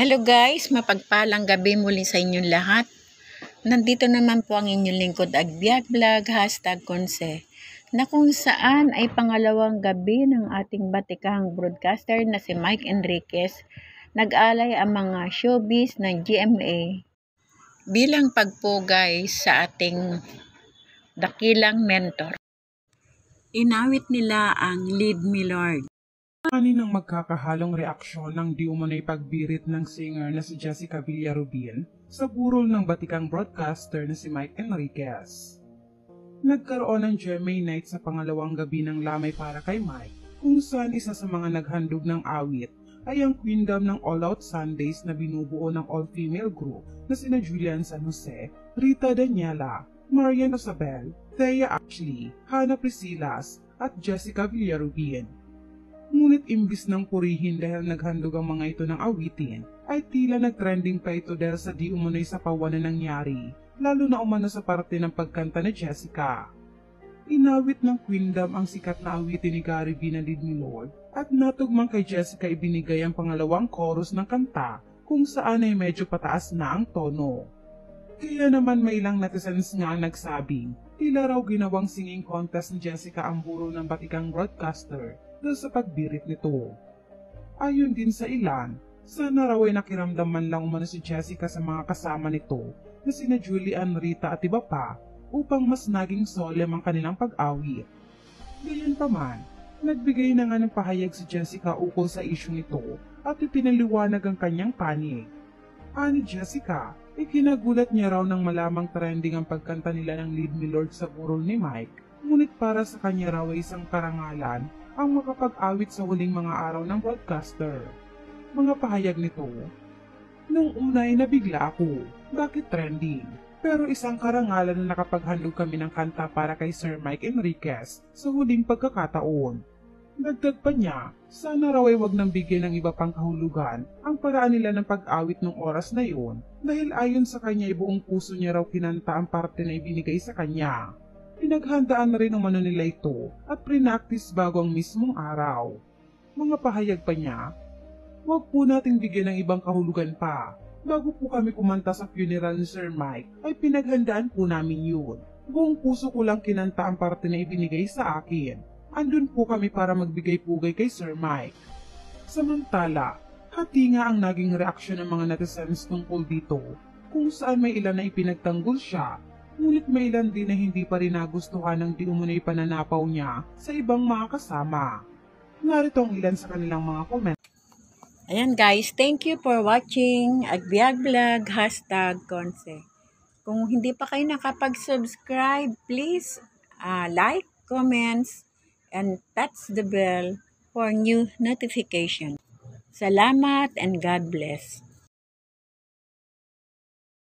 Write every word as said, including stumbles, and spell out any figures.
Hello guys, mapagpalang gabi muli sa inyong lahat. Nandito naman po ang inyong lingkod Agbiag Vlog, hashtag Konse, na kung saan ay pangalawang gabi ng ating batikang broadcaster na si Mike Enriquez. Nag-alay ang mga showbiz ng G M A bilang pagpugay sa ating dakilang mentor. Inawit nila ang Lead Me Lord. Kaninang magkakahalong reaksyon ng di umano'y pagbirit ng singer na si Jessica Villarubin sa burol ng batikang broadcaster na si Mike Enriquez. Nagkaroon ng G M A night sa pangalawang gabi ng lamay para kay Mike, kung saan isa sa mga naghandog ng awit ay ang queendom ng All Out Sundays na binubuo ng all-female group na sina Julian San Jose, Rita Daniela, Marian Osabel, Thea Ashley, Hannah Priscilas at Jessica Villarubin. Ngunit imbis ng purihin dahil naghandog ang mga ito ng awitin, ay tila nagtrending pa ito dahil sa di umano'y sapawan na nangyari, lalo na umano sa parte ng pagkanta ni Jessica. Inawit ng queendom ang sikat na awitin ni Gary V na Lead Me Lord, at natugmang kay Jessica ibinigay ang pangalawang chorus ng kanta kung saan ay medyo pataas na ang tono. Kaya naman may ilang netizens nga ang nagsabing, tila raw ginawang singing contest ni Jessica ang burol ng batikang broadcaster dahil sa pagbirit nito. Ayon din sa ilan, sana raw ay nakiramdam man lang umano si Jessica sa mga kasama nito na sina Julian, Rita at iba pa upang mas naging solemn ang kanilang pag-awit. Gayunpaman, nagbigay na nga ng pahayag si Jessica ukol sa issue nito at ipinaliwanag ang kanyang panig. Ani Jessica, ikinagulat niya raw nang malamang trending ang pagkanta nila ng Lead Me Lord sa burol ni Mike, ngunit para sa kanya raw ay isang karangalan ang makapag-awit sa huling mga araw ng broadcaster. Mga pahayag nito, nung una ay nabigla ako, bakit trending? Pero isang karangalan na nakapaghandog kami ng kanta para kay Sir Mike Enriquez sa huling pagkakataon. Dagdag pa niya, sana raw ay wag nang bigyan ng iba pang kahulugan ang paraan nila ng pag-awit ng oras na iyon dahil ayon sa kanya ay buong puso niya raw kinanta ang parte na ibinigay sa kanya. Pinaghandaan na rin umano nila ito at pre-practice bago ang mismong araw. Mga pahayag pa niya, huwag po nating bigyan ng ibang kahulugan pa. Bago po kami kumanta sa funeral ni Sir Mike, ay pinaghandaan po namin yun. Buong puso ko lang kinanta ang parte na ibinigay sa akin. Andun po kami para magbigay pugay kay Sir Mike. Samantala, hati nga ang naging reaksyon ng mga netizens tungkol dito, kung saan may ilan na ipinagtanggol siya, ngunit may ilan din na hindi pa rin nagustuhan ng di umano'y pananapaw niya sa ibang mga kasama. Narito ang ilan sa kanilang mga comment. Ayan guys, thank you for watching Agbiag Vlog, hashtag Konse. Kung hindi pa kayo nakapag-subscribe, please uh, like, comments, and touch the bell for new notification. Salamat and God bless.